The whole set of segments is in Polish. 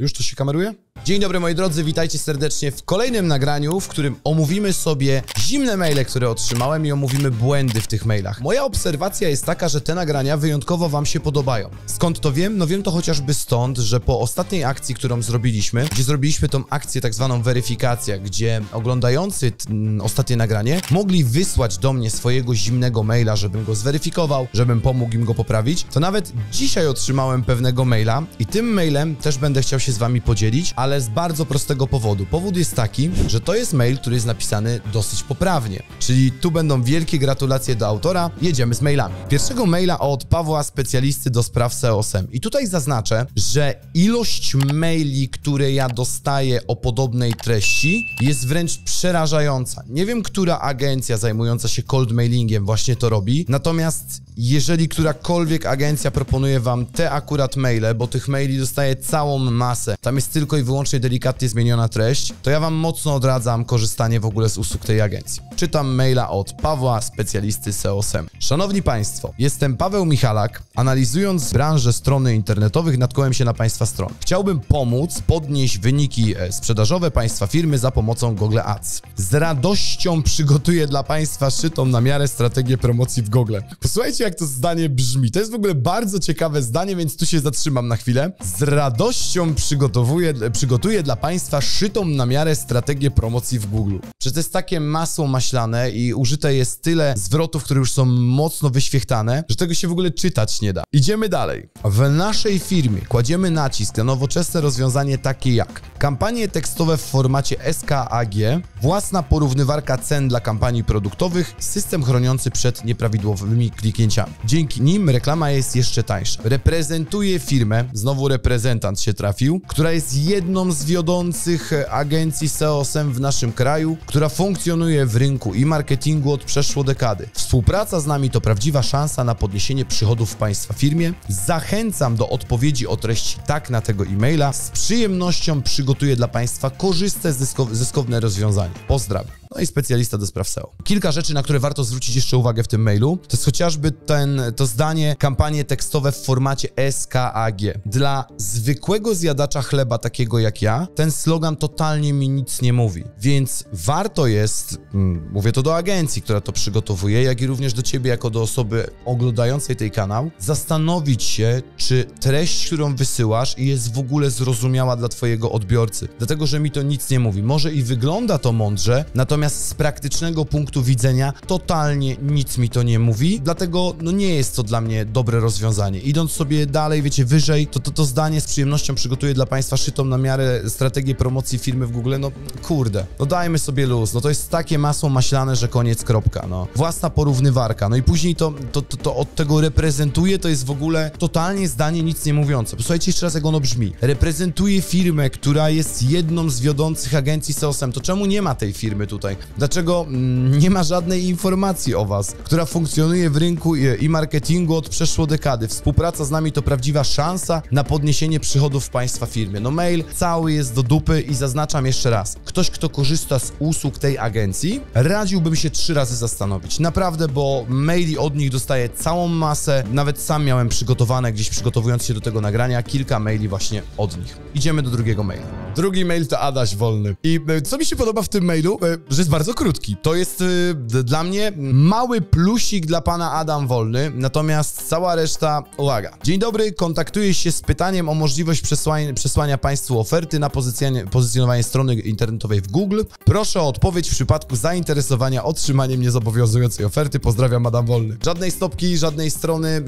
Już to się kameruje? Dzień dobry moi drodzy, witajcie serdecznie w kolejnym nagraniu, w którym omówimy sobie zimne maile, które otrzymałem i omówimy błędy w tych mailach. Moja obserwacja jest taka, że te nagrania wyjątkowo wam się podobają. Skąd to wiem? No wiem to chociażby stąd, że po ostatniej akcji, którą zrobiliśmy, gdzie zrobiliśmy tą akcję tak zwaną weryfikacja, gdzie oglądający ostatnie nagranie mogli wysłać do mnie swojego zimnego maila, żebym go zweryfikował, żebym pomógł im go poprawić, to nawet dzisiaj otrzymałem pewnego maila i tym mailem też będę chciał się z wami podzielić, ale z bardzo prostego powodu. Powód jest taki, że to jest mail, który jest napisany dosyć poprawnie. Czyli tu będą wielkie gratulacje do autora. Jedziemy z mailami. Pierwszego maila od Pawła, specjalisty do spraw SEO-SEM. I tutaj zaznaczę, że ilość maili, które ja dostaję o podobnej treści, jest wręcz przerażająca. Nie wiem, która agencja zajmująca się cold mailingiem właśnie to robi, natomiast jeżeli którakolwiek agencja proponuje wam te akurat maile, bo tych maili dostaję całą masę, tam jest tylko i wyłącznie delikatnie zmieniona treść, to ja wam mocno odradzam korzystanie w ogóle z usług tej agencji. Czytam maila od Pawła, specjalisty SEO-SEM. Szanowni Państwo, jestem Paweł Michalak. Analizując branżę strony internetowych, natknąłem się na Państwa stronę. Chciałbym pomóc podnieść wyniki sprzedażowe Państwa firmy za pomocą Google Ads. Z radością przygotuję dla Państwa szytą na miarę strategię promocji w Google. Posłuchajcie, jak to zdanie brzmi. To jest w ogóle bardzo ciekawe zdanie, więc tu się zatrzymam na chwilę. Z radością przygotuję dla Państwa szytą na miarę strategię promocji w Google. Przecież to jest takie masło maślane i użyte jest tyle zwrotów, które już są mocno wyświechtane, że tego się w ogóle czytać nie da. Idziemy dalej. W naszej firmie kładziemy nacisk na nowoczesne rozwiązanie takie jak kampanie tekstowe w formacie SKAG, własna porównywarka cen dla kampanii produktowych, system chroniący przed nieprawidłowymi kliknięciami. Dzięki nim reklama jest jeszcze tańsza. Reprezentuję firmę, znowu reprezentant się trafił, która jest jedną z wiodących agencji SEO-SEM w naszym kraju, która funkcjonuje w rynku i marketingu od przeszło dekady. Współpraca z nami to prawdziwa szansa na podniesienie przychodów w Państwa firmie. Zachęcam do odpowiedzi o treści tak na tego e-maila. Z przyjemnością przygotuję dla Państwa korzystne, zyskowne rozwiązanie. Pozdrawiam. No i specjalista do spraw SEO. Kilka rzeczy, na które warto zwrócić jeszcze uwagę w tym mailu, to jest chociażby to zdanie kampanie tekstowe w formacie SKAG. Dla zwykłego zjadacza chleba takiego jak ja, ten slogan totalnie mi nic nie mówi. Więc warto jest, mówię to do agencji, która to przygotowuje, jak i również do ciebie jako do osoby oglądającej ten kanał, zastanowić się, czy treść, którą wysyłasz jest w ogóle zrozumiała dla twojego odbiorcy. Dlatego, że mi to nic nie mówi. Może i wygląda to mądrze, natomiast z praktycznego punktu widzenia totalnie nic mi to nie mówi, dlatego no nie jest to dla mnie dobre rozwiązanie. Idąc sobie dalej, wiecie, wyżej, to zdanie z przyjemnością przygotuję dla Państwa szytą na miarę strategię promocji firmy w Google, no kurde, no dajmy sobie luz, no to jest takie masło maślane, że koniec, kropka, no. Własna porównywarka, no i później to od tego reprezentuje, to jest w ogóle totalnie zdanie nic nie mówiące. Posłuchajcie jeszcze raz, jak ono brzmi. Reprezentuję firmę, która jest jedną z wiodących agencji SEO-SEM, to czemu nie ma tej firmy tutaj? Dlaczego nie ma żadnej informacji o was, która funkcjonuje w rynku i marketingu od przeszło dekady? Współpraca z nami to prawdziwa szansa na podniesienie przychodów w Państwa firmie. No mail cały jest do dupy i zaznaczam jeszcze raz. Ktoś, kto korzysta z usług tej agencji, radziłbym się 3 razy zastanowić. Naprawdę, bo maili od nich dostaję całą masę. Nawet sam miałem przygotowane, gdzieś przygotowując się do tego nagrania, kilka maili właśnie od nich. Idziemy do drugiego maila. Drugi mail to Adaś Wolny. I co mi się podoba w tym mailu, że jest bardzo krótki. To jest dla mnie mały plusik dla pana Adam Wolny, natomiast cała reszta, uwaga. Dzień dobry, kontaktuję się z pytaniem o możliwość przesłania Państwu oferty na pozycjonowanie strony internetowej w Google. Proszę o odpowiedź w przypadku zainteresowania otrzymaniem niezobowiązującej oferty. Pozdrawiam, Adam Wolny. Żadnej stopki, żadnej strony,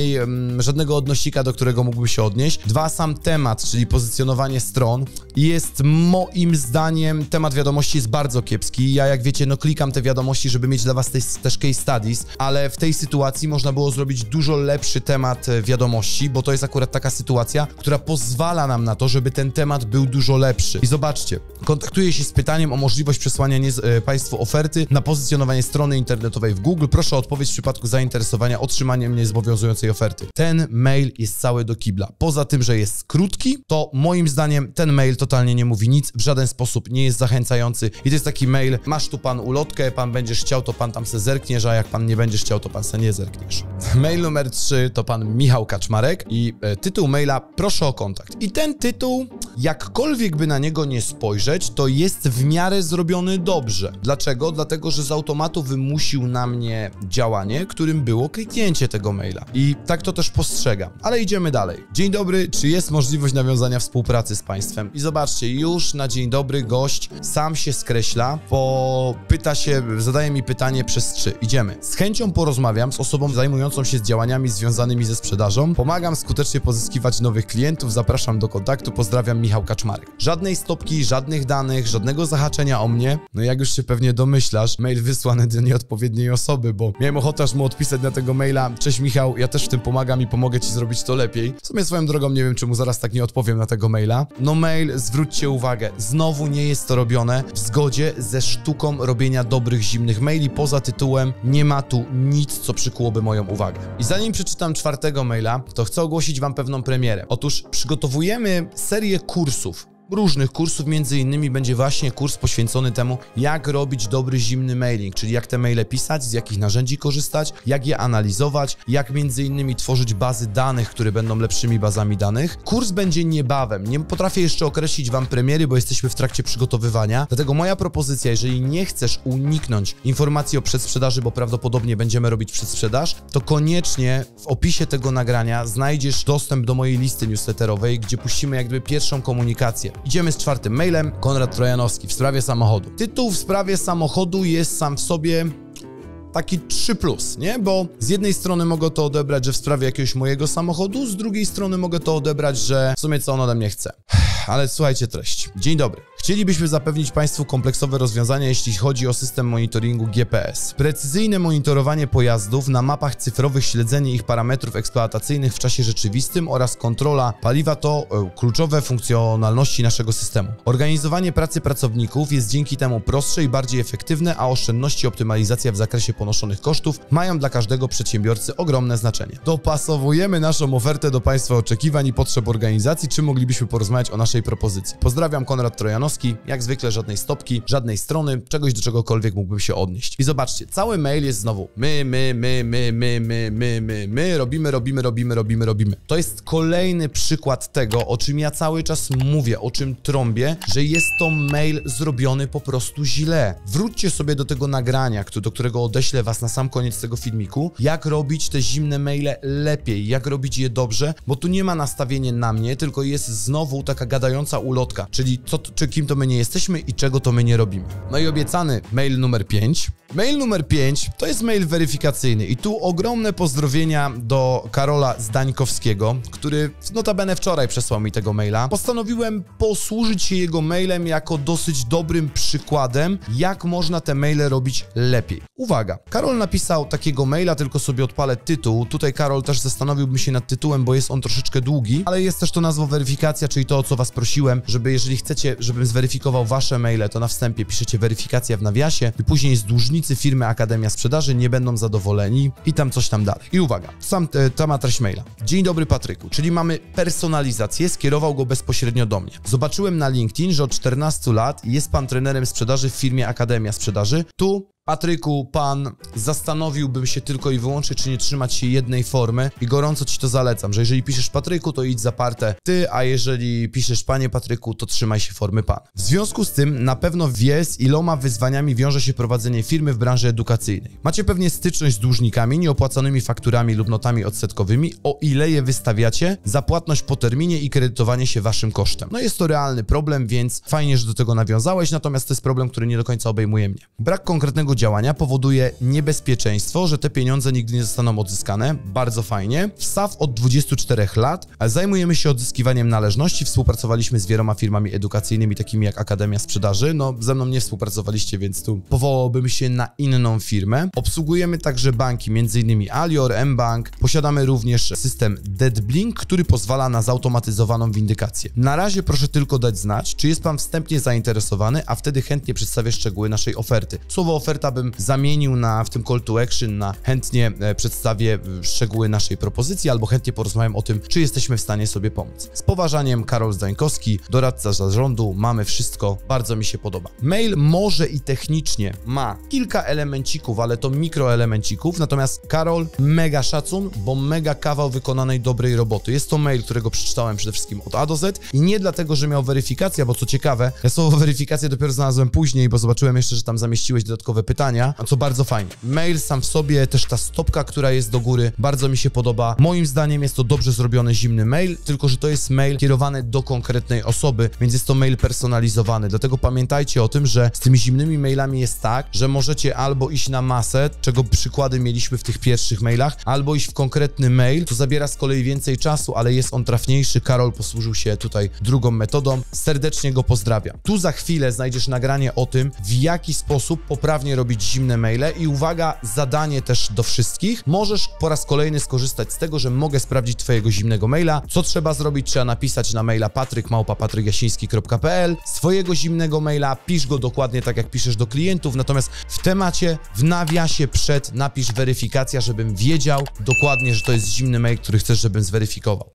żadnego odnosika, do którego mógłbym się odnieść. Sam temat, czyli pozycjonowanie stron, jest moim zdaniem, temat wiadomości jest bardzo kiepski. Ja, jak wiecie, no klikam te wiadomości, żeby mieć dla was też case studies, ale w tej sytuacji można było zrobić dużo lepszy temat wiadomości, bo to jest akurat taka sytuacja, która pozwala nam na to, żeby ten temat był dużo lepszy. I zobaczcie, kontaktuję się z pytaniem o możliwość przesłania Państwu oferty na pozycjonowanie strony internetowej w Google. Proszę o odpowiedź w przypadku zainteresowania otrzymaniem niezobowiązującej oferty. Ten mail jest cały do kibla. Poza tym, że jest krótki, to moim zdaniem ten mail totalnie nie mówi nic, w żaden sposób nie jest zachęcający i to jest taki mail, masz tu pan ulotkę, pan będziesz chciał, to pan tam se zerkniesz, a jak pan nie będziesz chciał, to pan se nie zerkniesz. Mail numer 3 to pan Michał Kaczmarek i tytuł maila: proszę o kontakt. I ten tytuł, jakkolwiek by na niego nie spojrzeć, to jest w miarę zrobiony dobrze. Dlaczego? Dlatego, że z automatu wymusił na mnie działanie, którym było kliknięcie tego maila. I tak to też postrzegam. Ale idziemy dalej. Dzień dobry, czy jest możliwość nawiązania współpracy z państwem? I zobaczcie, już na dzień dobry gość sam się skreśla, bo pyta się, zadaje mi pytanie przez 3. Idziemy. Z chęcią porozmawiam z osobą zajmującą się działaniami związanymi ze sprzedażą. Pomagam skutecznie pozyskiwać nowych klientów. Zapraszam do kontaktu. Pozdrawiam, Michał Kaczmarek. Żadnej stopki, żadnych danych, żadnego zahaczenia o mnie. No jak już się pewnie domyślasz, mail wysłany do nieodpowiedniej osoby, bo miałem ochotę aż mu odpisać na tego maila: cześć Michał, ja też w tym pomagam i pomogę ci zrobić to lepiej. W sumie swoją drogą nie wiem, czemu zaraz tak nie odpowiem na tego maila. No mail, zwróćcie uwagę, znowu nie jest to robione w zgodzie ze sztuką robienia dobrych, zimnych maili. Poza tytułem nie ma tu nic, co przykułoby moją uwagę. I zanim przeczytam 4. maila, to chcę ogłosić wam pewną premierę. Otóż przygotowujemy serię kursów. Różnych kursów, między innymi będzie właśnie kurs poświęcony temu, jak robić dobry, zimny mailing, czyli jak te maile pisać, z jakich narzędzi korzystać, jak je analizować, jak między innymi tworzyć bazy danych, które będą lepszymi bazami danych. Kurs będzie niebawem. Nie potrafię jeszcze określić wam premiery, bo jesteśmy w trakcie przygotowywania, dlatego moja propozycja, jeżeli nie chcesz uniknąć informacji o przedsprzedaży, bo prawdopodobnie będziemy robić przedsprzedaż, to koniecznie w opisie tego nagrania znajdziesz dostęp do mojej listy newsletterowej, gdzie puścimy jakby pierwszą komunikację. Idziemy z 4. mailem. Konrad Trojanowski w sprawie samochodu. Tytuł w sprawie samochodu jest sam w sobie taki 3+, nie? Bo z jednej strony mogę to odebrać, że w sprawie jakiegoś mojego samochodu, z drugiej strony mogę to odebrać, że w sumie co on ode mnie chce. Ale słuchajcie treść. Dzień dobry. Chcielibyśmy zapewnić państwu kompleksowe rozwiązania, jeśli chodzi o system monitoringu GPS. Precyzyjne monitorowanie pojazdów na mapach cyfrowych, śledzenie ich parametrów eksploatacyjnych w czasie rzeczywistym oraz kontrola paliwa to kluczowe funkcjonalności naszego systemu. Organizowanie pracy pracowników jest dzięki temu prostsze i bardziej efektywne, a oszczędności i optymalizacja w zakresie ponoszonych kosztów mają dla każdego przedsiębiorcy ogromne znaczenie. Dopasowujemy naszą ofertę do państwa oczekiwań i potrzeb organizacji. Czy moglibyśmy porozmawiać o naszej propozycji? Pozdrawiam, Konrad Trojanowski. Jak zwykle żadnej stopki, żadnej strony, czegoś do czegokolwiek mógłbym się odnieść. I zobaczcie, cały mail jest znowu my, robimy. To jest kolejny przykład tego, o czym ja cały czas mówię, o czym trąbię, że jest to mail zrobiony po prostu źle. Wróćcie sobie do tego nagrania, do którego odeślę was na sam koniec tego filmiku, jak robić te zimne maile lepiej, jak robić je dobrze, bo tu nie ma nastawienia na mnie, tylko jest znowu taka gadająca ulotka, czyli kim to my nie jesteśmy i czego to my nie robimy. No i obiecany mail numer 5. Mail numer 5 to jest mail weryfikacyjny i tu ogromne pozdrowienia do Karola Zdańkowskiego, który notabene wczoraj przesłał mi tego maila. Postanowiłem posłużyć się jego mailem jako dosyć dobrym przykładem, jak można te maile robić lepiej. Uwaga, Karol napisał takiego maila, tylko sobie odpalę tytuł. Tutaj Karol też zastanowiłbym się nad tytułem, bo jest on troszeczkę długi, ale jest też to nazwa weryfikacja, czyli to, o co was prosiłem, żeby jeżeli chcecie, żebym zweryfikował wasze maile, to na wstępie piszecie weryfikacja w nawiasie i później z dłużnicy firmy Akademia Sprzedaży nie będą zadowoleni i tam coś tam dalej. I uwaga, sama treść maila. Dzień dobry Patryku, czyli mamy personalizację, skierował go bezpośrednio do mnie. Zobaczyłem na LinkedIn, że od 14 lat jest pan trenerem sprzedaży w firmie Akademia Sprzedaży. Tu Patryku, pan, zastanowiłbym się tylko i wyłącznie, czy nie trzymać się jednej formy i gorąco ci to zalecam, że jeżeli piszesz Patryku, to idź zaparte ty, a jeżeli piszesz panie Patryku, to trzymaj się formy pan. W związku z tym na pewno wie, z iloma wyzwaniami wiąże się prowadzenie firmy w branży edukacyjnej. Macie pewnie styczność z dłużnikami, nieopłaconymi fakturami lub notami odsetkowymi, o ile je wystawiacie, za płatność po terminie i kredytowanie się waszym kosztem. No jest to realny problem, więc fajnie, że do tego nawiązałeś, natomiast to jest problem, który nie do końca obejmuje mnie. Brak konkretnego działania powoduje niebezpieczeństwo, że te pieniądze nigdy nie zostaną odzyskane. Bardzo fajnie. W SAF od 24 lat zajmujemy się odzyskiwaniem należności. Współpracowaliśmy z wieloma firmami edukacyjnymi, takimi jak Akademia Sprzedaży. No, ze mną nie współpracowaliście, więc tu powołałbym się na inną firmę. Obsługujemy także banki, m.in. Alior, mBank. Posiadamy również system DeadBlink, który pozwala na zautomatyzowaną windykację. Na razie proszę tylko dać znać, czy jest pan wstępnie zainteresowany, a wtedy chętnie przedstawię szczegóły naszej oferty. Słowo oferta Roberta bym zamienił w tym call to action na chętnie przedstawię szczegóły naszej propozycji albo chętnie porozmawiam o tym, czy jesteśmy w stanie sobie pomóc. Z poważaniem, Karol Zdańkowski, doradca zarządu, mamy wszystko, bardzo mi się podoba. Mail może i technicznie ma kilka elemencików, ale to mikroelemencików, natomiast Karol, mega szacun, bo mega kawał wykonanej dobrej roboty. Jest to mail, którego przeczytałem przede wszystkim od A do Z i nie dlatego, że miał weryfikację, bo co ciekawe, ja słowo weryfikację dopiero znalazłem później, bo zobaczyłem jeszcze, że tam zamieściłeś dodatkowe pytania, co bardzo fajnie. Mail sam w sobie, też ta stopka, która jest do góry, bardzo mi się podoba. Moim zdaniem jest to dobrze zrobiony zimny mail, tylko że to jest mail kierowany do konkretnej osoby, więc jest to mail personalizowany. Dlatego pamiętajcie o tym, że z tymi zimnymi mailami jest tak, że możecie albo iść na masę, czego przykłady mieliśmy w tych pierwszych mailach, albo iść w konkretny mail, co zabiera z kolei więcej czasu, ale jest on trafniejszy. Karol posłużył się tutaj drugą metodą. Serdecznie go pozdrawiam. Tu za chwilę znajdziesz nagranie o tym, w jaki sposób poprawnie robić zimne maile i uwaga, zadanie też do wszystkich. Możesz po raz kolejny skorzystać z tego, że mogę sprawdzić twojego zimnego maila. Co trzeba zrobić? Trzeba napisać na maila patryk@patrykjasiński.pl swojego zimnego maila, pisz go dokładnie tak, jak piszesz do klientów, natomiast w temacie, w nawiasie przed napisz weryfikacja, żebym wiedział dokładnie, że to jest zimny mail, który chcesz, żebym zweryfikował.